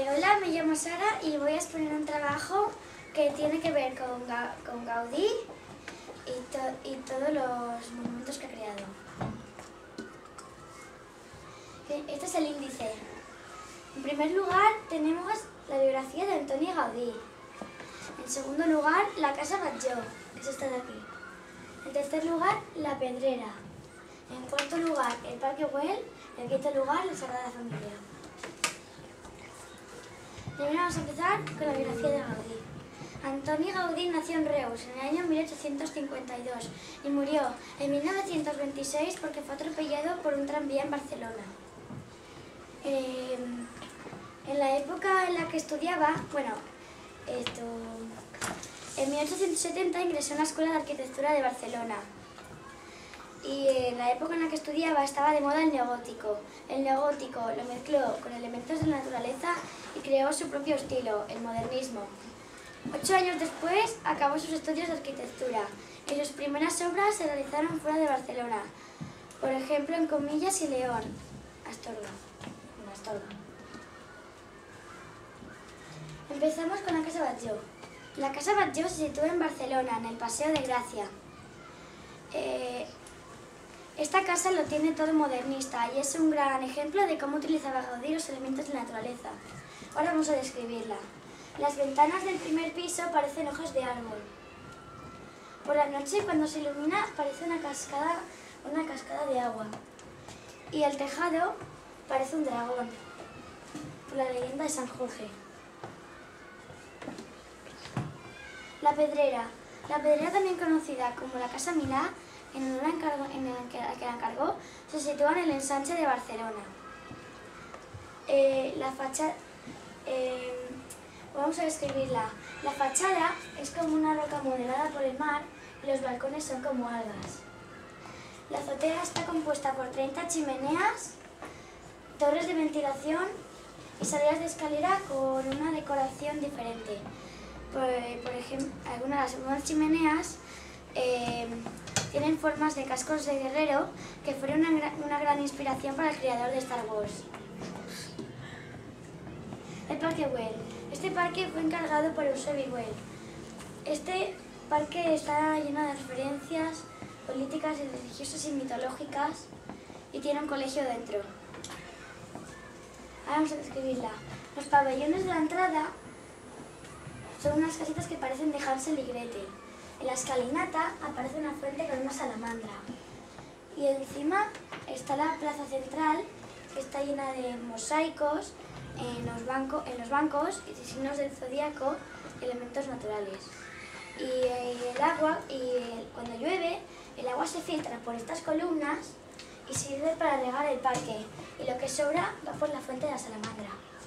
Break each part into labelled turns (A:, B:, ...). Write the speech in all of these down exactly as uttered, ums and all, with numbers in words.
A: Eh, hola, me llamo Sara y voy a exponer un trabajo que tiene que ver con, Ga con Gaudí y, to y todos los monumentos que ha creado. Este es el índice. En primer lugar tenemos la biografía de Antoni Gaudí. En segundo lugar, la Casa Batlló, que es esta de aquí. En tercer lugar, la Pedrera. En cuarto lugar, el Parque Güell. En quinto lugar, la Sagrada Familia. Primero vamos a empezar con la biografía de Gaudí. Antoni Gaudí nació en Reus en el año mil ochocientos cincuenta y dos y murió en mil novecientos veintiséis porque fue atropellado por un tranvía en Barcelona. Eh, en la época en la que estudiaba, bueno, esto, en mil ochocientos setenta ingresó en la Escuela de Arquitectura de Barcelona. Y en la época en la que estudiaba estaba de moda el neogótico. El neogótico lo mezcló con elementos de la naturaleza y creó su propio estilo, el modernismo. Ocho años después acabó sus estudios de arquitectura y sus primeras obras se realizaron fuera de Barcelona, por ejemplo en Comillas y León, Astorga. En Astorga. Empezamos con la Casa Batlló. La Casa Batlló se sitúa en Barcelona, en el Paseo de Gracia. Eh, Esta casa lo tiene todo modernista y es un gran ejemplo de cómo utilizaba Gaudí los elementos de la naturaleza. Ahora vamos a describirla. Las ventanas del primer piso parecen hojas de árbol. Por la noche, cuando se ilumina, parece una cascada, una cascada de agua. Y el tejado parece un dragón, por la leyenda de San Jorge. La Pedrera. La Pedrera, también conocida como la Casa Milà, en el, encargo, en el que, que la encargó, se sitúa en el ensanche de Barcelona. Eh, la fachada, eh, vamos a describirla. La fachada es como una roca modelada por el mar y los balcones son como algas. La azotea está compuesta por treinta chimeneas, torres de ventilación y salidas de escalera con una decoración diferente. Por, por ejemplo, algunas, algunas chimeneas eh, tienen formas de cascos de guerrero que fueron una, una gran inspiración para el creador de Star Wars. El Parque Güell. Este parque fue encargado por Eusebi Güell. Este parque está lleno de referencias políticas y religiosas y mitológicas y tiene un colegio dentro. Ahora vamos a describirla. Los pabellones de la entrada son unas casitas que parecen de Hansel y Gretel. En la escalinata aparece una fuente con una salamandra. Y encima está la plaza central, que está llena de mosaicos en los, banco, en los bancos y de signos del zodíaco y elementos naturales. Y el agua, y el, cuando llueve, el agua se filtra por estas columnas y sirve para regar el parque. Y lo que sobra va por la fuente de la salamandra.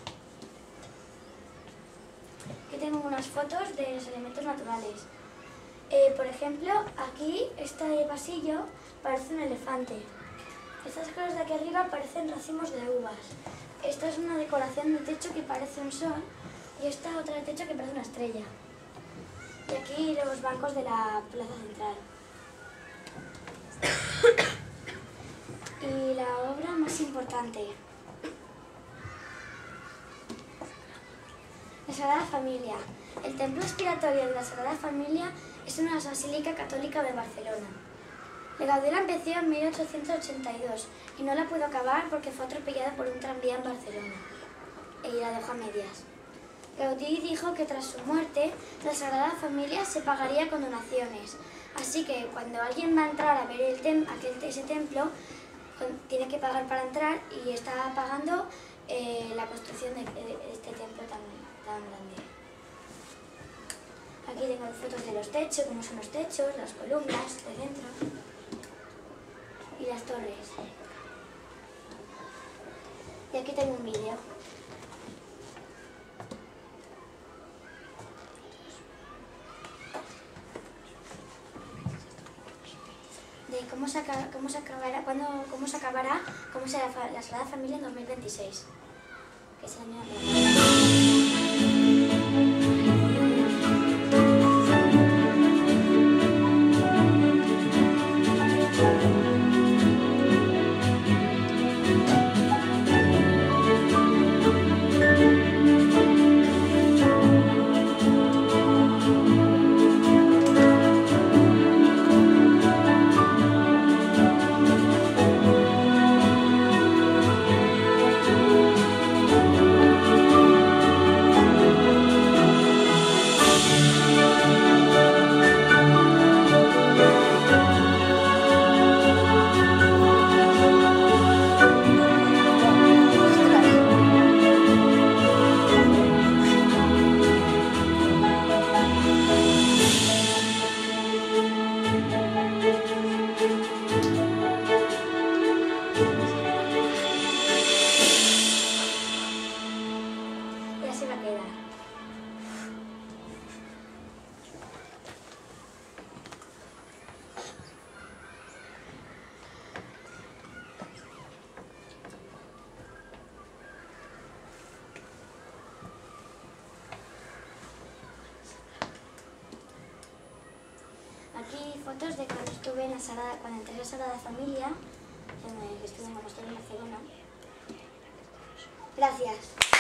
A: Aquí tengo unas fotos de los elementos naturales. Eh, por ejemplo, aquí, este pasillo parece un elefante. Estas cosas de aquí arriba parecen racimos de uvas. Esta es una decoración de techo que parece un sol y esta otra de techo que parece una estrella. Y aquí los bancos de la plaza central. Y la obra más importante. La Sagrada Familia. El templo expiratorio de la Sagrada Familia es una basílica católica de Barcelona. Gaudí la empezó en mil ochocientos ochenta y dos y no la pudo acabar porque fue atropellada por un tranvía en Barcelona y la dejó a medias. Gaudí dijo que tras su muerte la Sagrada Familia se pagaría con donaciones, así que cuando alguien va a entrar a ver el tem aquel, ese templo, tiene que pagar para entrar y está pagando eh, la construcción de, de este templo tan, tan grande. Aquí tengo fotos de los techos, cómo son los techos, las columnas de dentro y las torres. Y aquí tengo un vídeo. De cómo se, cómo se acabará, cuándo, cómo se acabará, cómo será la Sagrada Familia en dos mil veintiséis, que es el año de aquí fotos de cuando estuve en la Sagrada, cuando entré en la Sagrada Familia, que estuve en Monasterio en Barcelona. Gracias.